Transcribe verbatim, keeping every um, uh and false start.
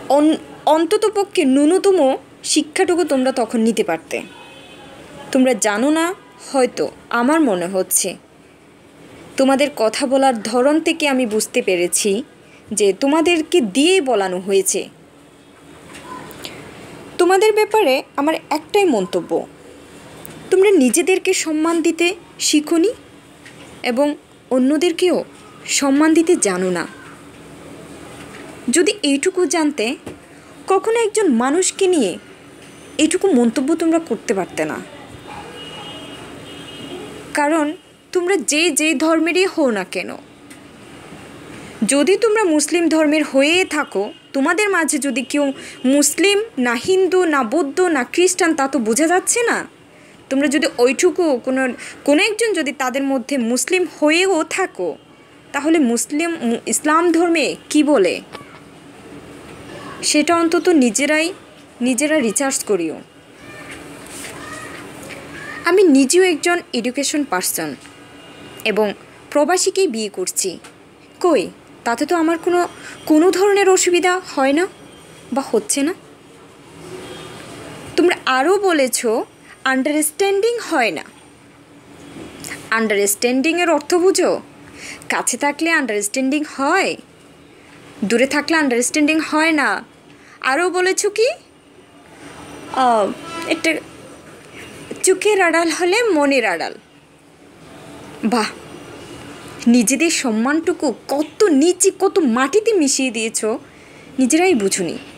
অন্ততপক্ষে ন্যূনতম শিক্ষাটুকু তোমরা তখন নিতে পারতে। তোমরা জানো না হয়তো, আমার মনে হচ্ছে তোমাদের কথা বলার ধরন থেকে আমি বুঝতে পেরেছি যে তোমাদেরকে দিয়েই বলানো হয়েছে। তোমাদের ব্যাপারে আমার একটাই মন্তব্য, তোমরা নিজেদেরকে সম্মান দিতে শিখোনি এবং অন্যদেরকেও সম্মান দিতে জানো না। যদি এইটুকু জানতে, কখনো একজন মানুষকে নিয়ে এইটুকু মন্তব্য তোমরা করতে পারতে না। কারণ তোমরা যে যে ধর্মেরই হও না কেন, যদি তোমরা মুসলিম ধর্মের হয়ে থাকো, তোমাদের মাঝে যদি কেউ মুসলিম না হিন্দু না বৌদ্ধ না খ্রিস্টান তা তো বোঝা যাচ্ছে না। তোমরা যদি ওইটুকু কোনো কোনো একজন যদি তাদের মধ্যে মুসলিম হয়েও থাকো, তাহলে মুসলিম ইসলাম ধর্মে কি বলে সেটা অন্তত নিজেরাই নিজেরা রিসার্চ করিও। আমি নিজেও একজন এডুকেশন পার্সন এবং প্রবাসীকেই বিয়ে করছি। কই, তাতে তো আমার কোনো কোনো ধরনের অসুবিধা হয় না বা হচ্ছে না। তোমরা আরও বলেছ আন্ডারস্ট্যান্ডিং হয় না। আন্ডারস্ট্যান্ডিংয়ের অর্থ বুঝো? কাছে থাকলে আন্ডারস্ট্যান্ডিং হয়, দূরে থাকলে আন্ডারস্ট্যান্ডিং হয় না। আরও বলেছ কি, একটা চোখের আড়াল হলে মনের আড়াল। বাহ, নিজেদের সম্মানটুকু কত নিচে কত মাটিতে মিশিয়ে দিয়েছ নিজেরাই বুঝুনি।